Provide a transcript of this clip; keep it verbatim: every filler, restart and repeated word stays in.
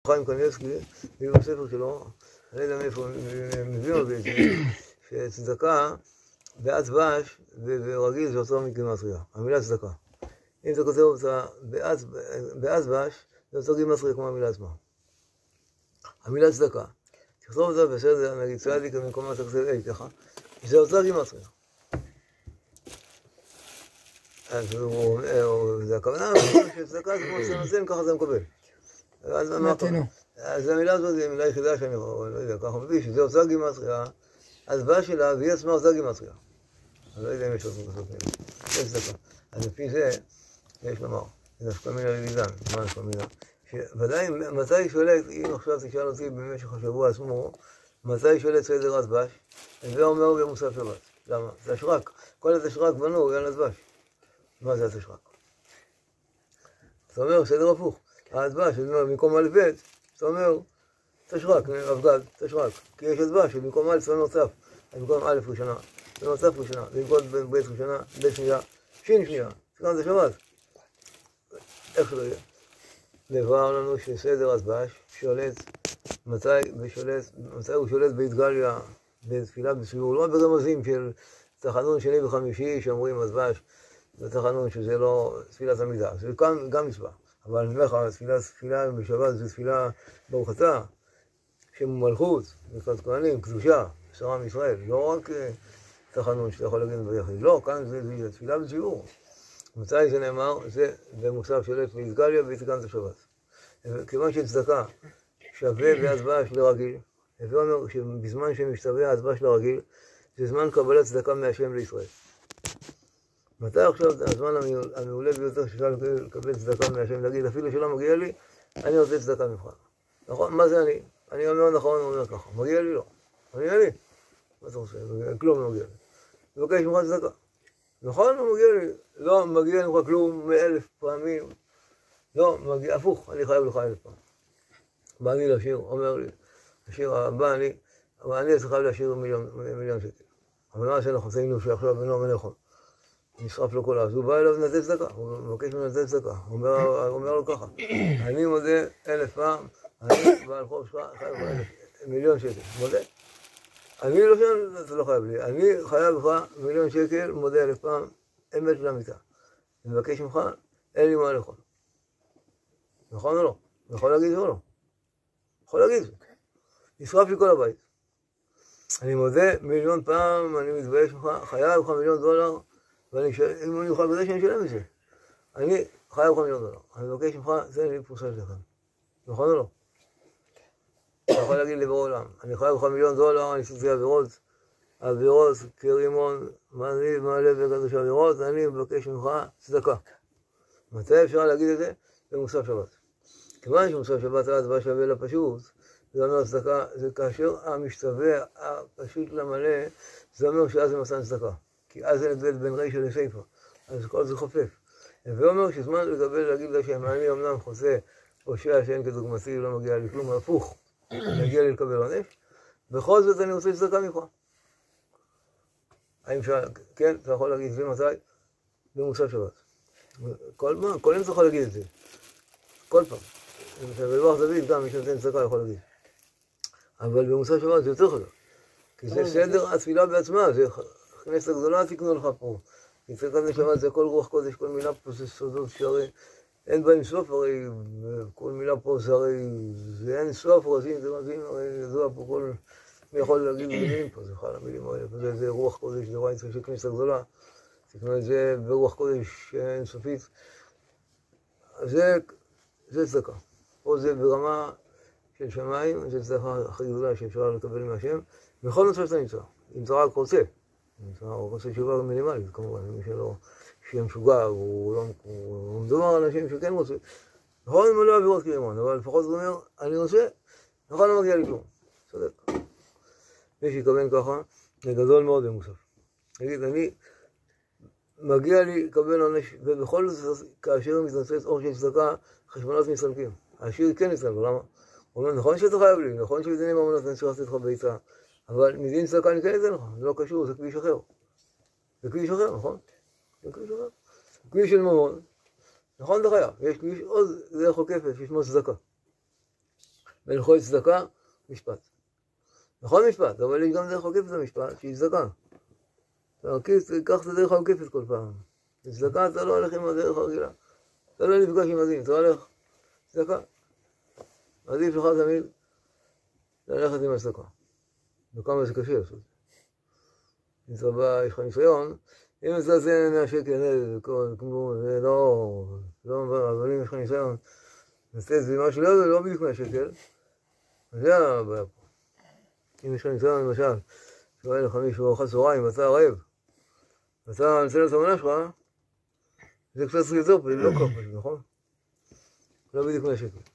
חיים קניבסקי, בספר שלו, אני לא יודע מאיפה הם מביאים את זה, שצדקה בעץ בש ורגיל זה יוצר מגימטריה, המילה צדקה. אם אתה כותב אותה בעץ בש, זה יוצר גימטריה כמו המילה עצמה. המילה צדקה, תכתוב אותה בסדר, נגיד צדיק, במקומה תכתב אי ככה, זה יוצר גימטריה. אז זה הכוונה, שצדקה זה כמו שנותן, ככה זה מקבל. אז המילה הזאת היא מילה יחידה שאני לא יודע, ככה מביא, שזה יוצר גימטריה, אז בא שלה, והיא עצמה יוצר גימטריה. אני לא יודע אם יש עוד מוסות מילה. יש צדקה. אז לפי זה, יש לומר, זה נפקא מינה ללידן, מה נפקא מינה? שוודאי, מתי היא שואלת, אם עכשיו תשאל אותי במשך השבוע עצמו, מתי היא שואלת סדר הדבש, זה אומר במוסף שבת. למה? זה השרק. כל התשרק בנו, אין הדבש. מה זה התשרק? זאת אומרת, סדר הפוך. הדבש, במקום א' ב', זאת אומרת, תשרק, אבגד, תשרק. כי יש הדבש, במקום א', זאת אומרת צף. במקום א' ראשונה, זאת אומרת צף ראשונה, במקום ב' ראשונה, ב' שנייה, שין שנייה. סתם זה שבת. איך שלא יהיה. נבהר לנו שסדר הדבש שולט, מתי ושולט, מתי הוא שולט בהתגליה, בתפילה בסיור, לא ברמזים של תחנון שני וחמישי שאומרים הדבש, זה תחנון שזה לא תפילת המקדש, זה כאן גם מצווה. אבל אני אומר לך, תפילה, תפילה בשבת זו תפילה ברוך אתה, שם מלכות, ברכת כהנים, קדושה, שרה מישראל, לא רק תחנון שאתה יכול להגיד ביחיד, לא, כאן זה, זה תפילה בציבור. מתי זה נאמר? זה במוסף שולט בהתגליה והתקנת השבת. כיוון שצדקה שווה בהצבעה של הרגיל, זה אומר שבזמן שמשתווה ההצבעה של הרגיל, זה זמן קבלת צדקה מהשם לישראל. מתי עכשיו הזמן המעולה ביותר שאפשר לקבל צדקה מהשם, להגיד אפילו שלא מגיע לי, אני רוצה צדקה ממך. נכון? מה זה אני? אני אומר נכון, אני אומר ככה. מגיע לי? לא. מגיע לי? מה אתה רוצה? כלום לא מגיע לי. מבקש ממך צדקה. נכון? לא מגיע לי. לא מגיע ממך כלום מאלף פעמים. לא, מגיע, הפוך, אני חייב לך אלף פעם. בא לי לשיר, אומר לי, השיר הבא אני, אבל אני צריך להשאיר מיליון, מיליון שקל. אבל מה שאנחנו עושים שעכשיו בנו מנכון. נשרף לו כל אז, הוא בא אליו לנתת צדקה, הוא מבקש ממנו לנתת צדקה, הוא אומר, אומר לו ככה, אני מודה אלף פעם, אני בעל חוב שלך חייב אלף, מיליון שקל, מודה? אני לא שם, אתה לא חייב לי, אני חייב לך מיליון שקל, מודה אלף פעם, אמת למיטה. אני מבקש ממך, אין לי מה לאכול. נכון או לא? יכול להגיד או לא? יכול להגיד זה. נשרף לי כל הבית. אני מודה מיליון פעם, אני מתבייש ממך, חייב לך מיליון דולר, ואם אני אוכל בזה שאני אשלם את זה. אני חייב לך מיליון דולר. אני מבקש ממך, זה אני פרוסה שלכם. נכון או לא? אתה יכול להגיד לי בעולם, אני חייב לך מיליון דולר, אני עשיתי עבירות, עבירות, כרימון, מעליב, מעלה וקדוש עבירות, אני מבקש ממך צדקה. מתי אפשר להגיד את זה? במוסף שבת. כיוון שמוסף שבת ההצבעה שווה לפשוט, זה אומר צדקה, זה כאשר המשתווה הפשוט למלא, זה אומר שאז זה מתן צדקה. כי אז זה נדבט בין רישא לסיפא, אז כל זה חופף. ואומר שזמן לקבל להגיד לשם, אני אמנם חוסה, פושע שאין כדוגמתי, לא מגיע לי כלום, הפוך, מגיע לי לקבל עונש, בכל זאת אני רוצה צדקה ממך. האם אפשר, כן, אתה יכול להגיד, זה מתי? במוסף שבת. כל מה, כל יום אתה יכול להגיד את זה. כל פעם. בלוח דוד גם מי שנותן צדקה יכול להגיד. אבל במוסף שבת זה יותר חזק. כי זה סדר התפילה בעצמה, זה הכנסת הגדולה תקנו לך פה. נצטרך נשמה זה כל רוח קודש, כל מילה פה זה סודות שהרי אין בהם סוף, הרי כל מילה פה זה הרי זה אין סוף, רזים זה רזים, הרי ידוע פה כל מי יכול להגיד מילים פה, זה חל המילים האלה, זה, זה רוח קודש, זה רואה של כנסת הגדולה, תקנו את זה ברוח קודש אינסופית. זה, זה צדקה. פה זה ברמה של שמיים, זה צדקה הכי גדולה שאפשר לקבל מהשם, בכל מצב שאתה נמצא, אם אתה רק רוצה. הוא רוצה תשובה מינימלית, כמובן, מי שלא, שיהיה משוגע, הוא לא מדובר על אנשים שכן רוצה. נכון, אם לא עבירות כרימון, אבל לפחות הוא אומר, אני רוצה, נכון, לא מגיע לי כלום. צודק. מי שיקבל ככה, זה גדול מאוד במוסף. נגיד, אני, מגיע לי לקבל עונש, ובכל זאת, כאשר מתנצלת אור של צדקה, חשבונות מסתלקים. השיר כן יצטרך, למה? הוא אומר, נכון שאתה חייב לי, נכון שבדינים אמונות אני צריך לתת לך ביצה, אבל מדין צדקה אני כן אתן לך, זה לא קשור, זה כביש אחר. זה כביש אחר, נכון? זה כביש אחר. כביש של ממון, נכון אתה חייב, יש כביש עוד דרך עוקפת, שיש מאוד צדקה. בהלכות צדקה, משפט. נכון משפט, אבל יש גם דרך עוקפת המשפט, שהיא צדקה. קח את הדרך העוקפת כל פעם. בצדקה אתה לא הולך עם הדרך הרגילה. אתה לא נפגש עם הדין, אתה הולך צדקה. עדיף לך תמיד ללכת עם הצדקה. וכמה זה קשה לעשות. אם אתה בא, יש לך ניסיון, אם אתה זה מאה שקל, כמו, זה לא, לא מבר, אבל אם יש לך ניסיון, נעשה את זה משהו לא, לא בדיוק מאה שקל, זה הבעיה פה. אם יש לך ניסיון, למשל, שואל לך מישהו אוכל צהריים ואתה רעב, ואתה מנצל את המנה שלך, זה קצת סריזופ, זה לא ככה, נכון? לא בדיוק מאה שקל.